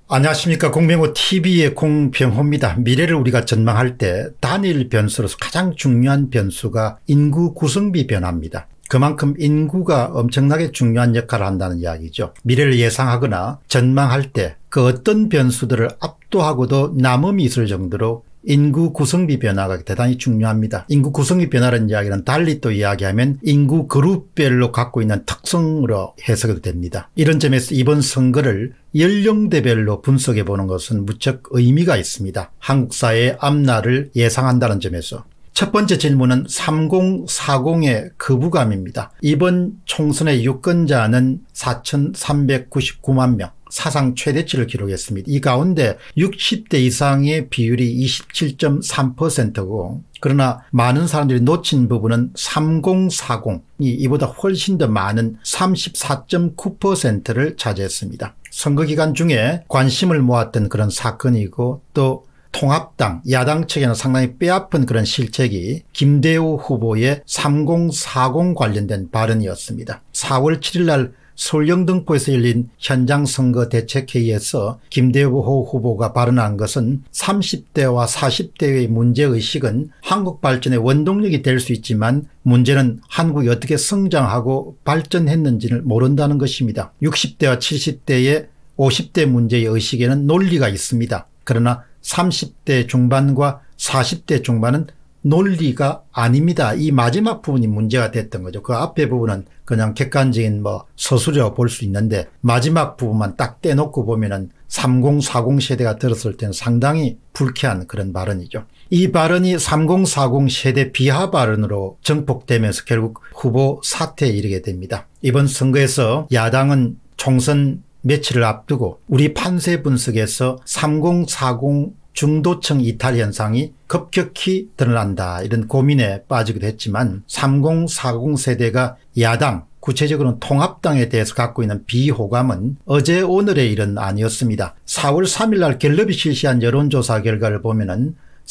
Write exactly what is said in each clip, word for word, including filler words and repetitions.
안녕하십니까. 공병호티비의 공병호입니다. 미래를 우리가 전망할 때 단일 변수로서 가장 중요한 변수가 인구 구성비 변화입니다. 그만큼 인구가 엄청나게 중요한 역할을 한다는 이야기죠. 미래를 예상하거나 전망할 때 그 어떤 변수들을 압도하고도 남음이 있을 정도로 인구 구성비 변화가 대단히 중요합니다. 인구 구성비 변화라는 이야기는 달리 또 이야기하면 인구 그룹별로 갖고 있는 특성으로 해석이 됩니다. 이런 점에서 이번 선거를 연령대별로 분석해 보는 것은 무척 의미가 있습니다. 한국 사회의 앞날을 예상한다는 점에서. 첫 번째 질문은 삼공사공의 거부감입니다. 이번 총선의 유권자는 사천삼백구십구만 명, 사상 최대치를 기록했습니다. 이 가운데 육십 대 이상의 비율이 이십칠 점 삼 퍼센트고 그러나 많은 사람들이 놓친 부분은 삼공사공이 이보다 훨씬 더 많은 삼십사 점 구 퍼센트를 차지했습니다. 선거 기간 중에 관심을 모았던 그런 사건이고 또 통합당, 야당 측에는 상당히 뼈아픈 그런 실책이 김대우 후보의 삼공사공 관련된 발언이었습니다. 사월 칠일 날 서울 영등포에서 열린 현장선거 대책회의에서 김대우 후보가 발언한 것은 삼십 대와 사십 대의 문제의식은 한국 발전의 원동력이 될 수 있지만 문제는 한국이 어떻게 성장하고 발전했는지를 모른다는 것입니다. 육십 대와 칠십 대의 오십 대 문제의 의식에는 논리가 있습니다. 그러나 삼십 대 중반과 사십 대 중반은 논리가 아닙니다. 이 마지막 부분이 문제가 됐던 거죠. 그 앞에 부분은 그냥 객관적인 뭐 서술이라고 볼 수 있는데 마지막 부분만 딱 떼놓고 보면은 삼공사공 세대가 들었을 때는 상당히 불쾌한 그런 발언이죠. 이 발언이 삼공사공 세대 비하 발언으로 정폭되면서 결국 후보 사퇴에 이르게 됩니다. 이번 선거에서 야당은 총선 며칠을 앞두고 우리 판세 분석에서 삼공사공 중도층 이탈 현상이 급격히 드러난다 이런 고민에 빠지기도 했지만 삼공사공 세대가 야당 구체적으로는 통합당에 대해서 갖고 있는 비호감은 어제 오늘의 일은 아니었습니다. 사월 삼일 날 갤럽이 실시한 여론조사 결과를 보면은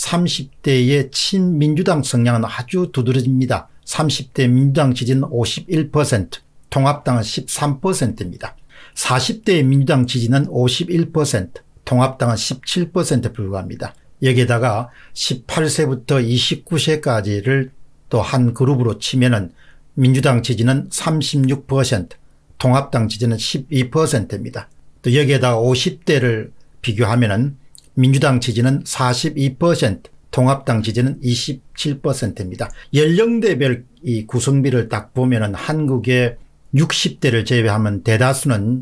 삼십 대의 친민주당 성향은 아주 두드러집니다. 삼십 대 민주당 지지는 오십일 퍼센트, 통합당은 십삼 퍼센트입니다. 사십 대의 민주당 지지는 오십일 퍼센트, 통합당은 십칠 퍼센트에 불과합니다. 여기에다가 십팔 세부터 이십구 세까지를 또 한 그룹으로 치면은 민주당 지지는 삼십육 퍼센트, 통합당 지지는 십이 퍼센트입니다. 또 여기에다가 오십 대를 비교하면은 민주당 지지는 사십이 퍼센트, 통합당 지지는 이십칠 퍼센트입니다. 연령대별 이 구성비를 딱 보면은 한국의 육십 대를 제외하면 대다수는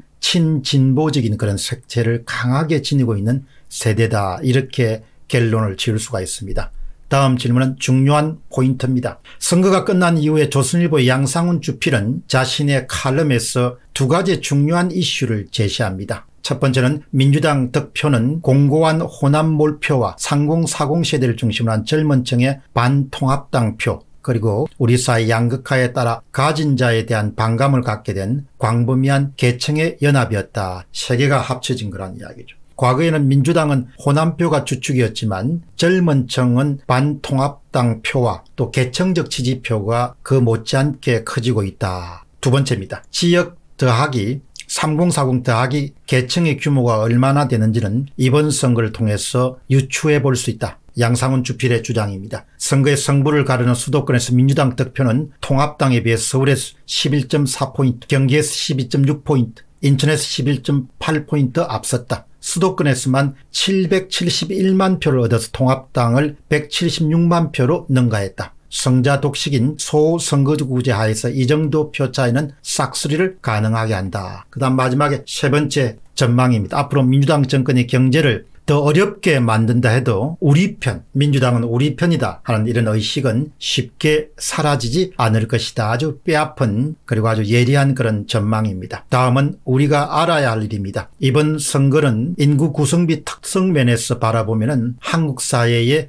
친진보적인 그런 색채를 강하게 지니고 있는 세대다 이렇게 결론을 지을 수가 있습니다. 다음 질문은 중요한 포인트입니다. 선거가 끝난 이후에 조선일보의 양상훈 주필은 자신의 칼럼에서 두 가지 중요한 이슈를 제시합니다. 첫 번째는 민주당 득표는 공고한 호남 몰표와 삼공사공 세대를 중심으로 한 젊은 층의 반통합당 표 그리고 우리 사회 양극화에 따라 가진 자에 대한 반감을 갖게 된 광범위한 계층의 연합이었다. 세 개가 합쳐진 거란 이야기죠. 과거에는 민주당은 호남표가 주축이었지만 젊은 층은 반통합당 표와 또 계층적 지지표가 그 못지않게 커지고 있다. 두 번째입니다. 지역 더하기 삼공사공 더하기 계층의 규모가 얼마나 되는지는 이번 선거를 통해서 유추해 볼 수 있다. 양상훈 주필의 주장입니다. 선거의 승부를 가르는 수도권에서 민주당 득표는 통합당에 비해 서울에서 십일 점 사 포인트, 경기에서 십이 점 육 포인트, 인천에서 십일 점 팔 포인트 앞섰다. 수도권에서만 칠백칠십일만 표를 얻어서 통합당을 백칠십육만 표로 능가했다. 성자 독식인 소선거구제 하에서 이 정도 표 차이는 싹쓸이를 가능하게 한다. 그 다음 마지막에 세 번째 전망입니다. 앞으로 민주당 정권의 경제를 더 어렵게 만든다 해도 우리 편, 민주당은 우리 편이다 하는 이런 의식은 쉽게 사라지지 않을 것이다. 아주 뼈아픈 그리고 아주 예리한 그런 전망입니다. 다음은 우리가 알아야 할 일입니다. 이번 선거는 인구 구성비 특성 면에서 바라보면은 한국 사회의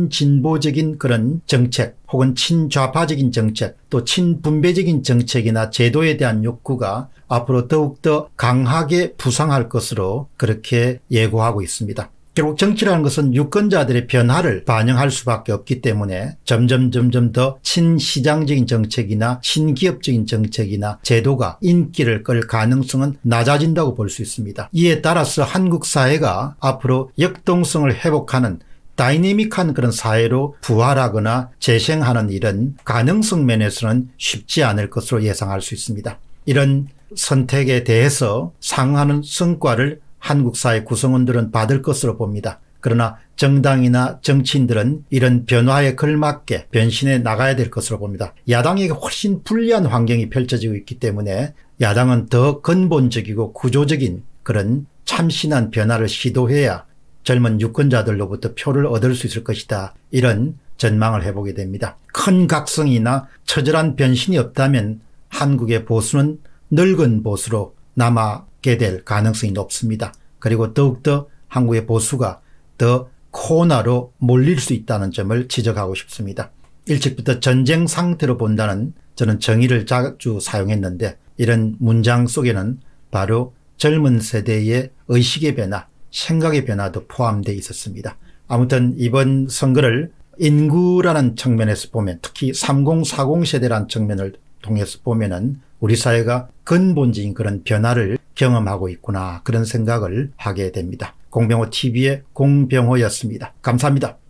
친진보적인 그런 정책 혹은 친좌파적인 정책 또 친분배적인 정책이나 제도에 대한 욕구가 앞으로 더욱더 강하게 부상할 것으로 그렇게 예고하고 있습니다. 결국 정치라는 것은 유권자들의 변화를 반영할 수밖에 없기 때문에 점점 점점 더 친시장적인 정책이나 친기업적인 정책이나 제도가 인기를 끌 가능성은 낮아진다고 볼 수 있습니다. 이에 따라서 한국 사회가 앞으로 역동성을 회복하는 다이내믹한 그런 사회로 부활하거나 재생하는 일은 가능성 면에서는 쉽지 않을 것으로 예상할 수 있습니다. 이런 선택에 대해서 상응하는 성과를 한국 사회 구성원들은 받을 것으로 봅니다. 그러나 정당이나 정치인들은 이런 변화에 걸맞게 변신해 나가야 될 것으로 봅니다. 야당에게 훨씬 불리한 환경이 펼쳐지고 있기 때문에 야당은 더 근본적이고 구조적인 그런 참신한 변화를 시도해야 젊은 유권자들로부터 표를 얻을 수 있을 것이다. 이런 전망을 해보게 됩니다. 큰 각성이나 처절한 변신이 없다면 한국의 보수는 늙은 보수로 남게 될 가능성이 높습니다. 그리고 더욱더 한국의 보수가 더 코너로 몰릴 수 있다는 점을 지적하고 싶습니다. 일찍부터 전쟁 상태로 본다는 저는 정의를 자주 사용했는데 이런 문장 속에는 바로 젊은 세대의 의식의 변화, 생각의 변화도 포함되어 있었습니다. 아무튼 이번 선거를 인구라는 측면에서 보면 특히 삼십 사십 세대라는 측면을 통해서 보면은 우리 사회가 근본적인 그런 변화를 경험하고 있구나 그런 생각을 하게 됩니다. 공병호 티비의 공병호였습니다. 감사합니다.